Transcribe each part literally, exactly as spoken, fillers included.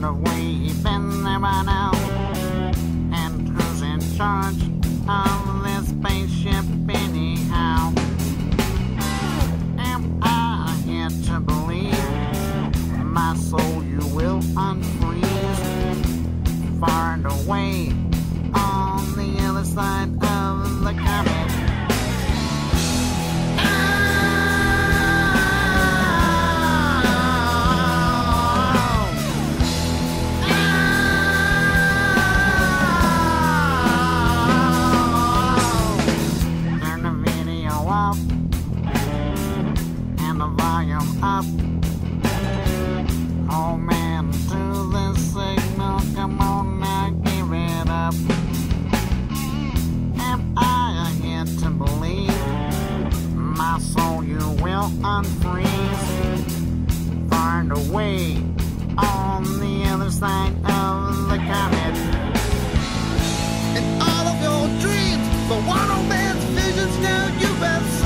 wonder where he been there by now. And who's in charge of this spaceship anyhow? Am I here to believe my soul you will unfreeze? Far and away on the other side of the comet. And the volume up. Oh man, to the signal, come on now, give it up. Am I here to believe my soul you will unfreeze? Far and away on the other side of the comet. In all of your dreams, the one old man's visions, now you bet so.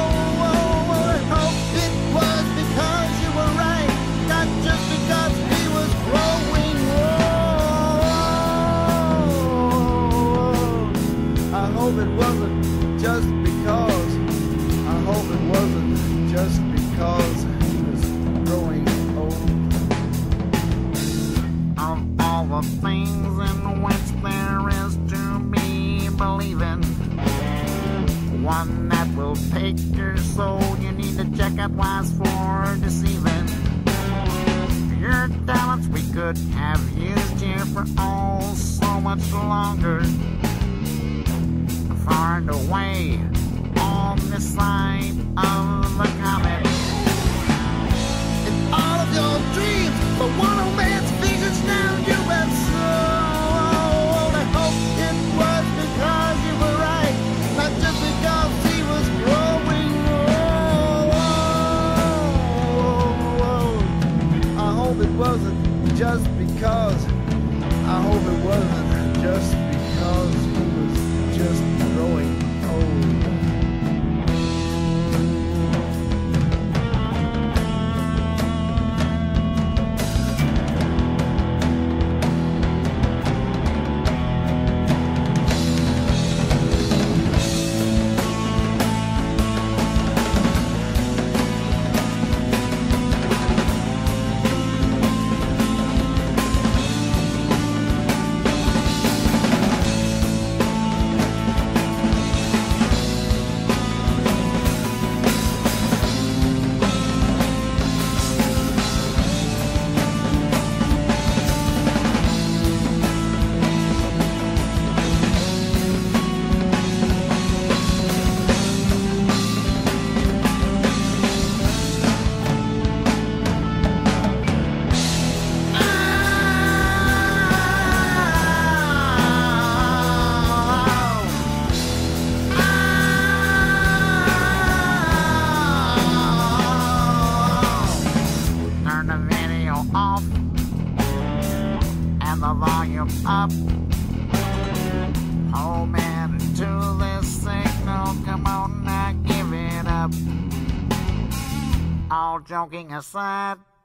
I hope it wasn't just because, I hope it wasn't just because he was growing old. Of all the things in which there is to be believing, one that will take your soul, you need to check out wise for deceiving. Your talents we could have used here for oh so much longer. Far and away on this side of the comet. In all of your dreams, the one old man's visions, now you bet so. I hope it was because you were right, not just because he was growing old. I hope it wasn't just because, I hope it wasn't just because he was just growing old. Off and the volume up. Oh man, to this signal, come on now, give it up. All joking aside,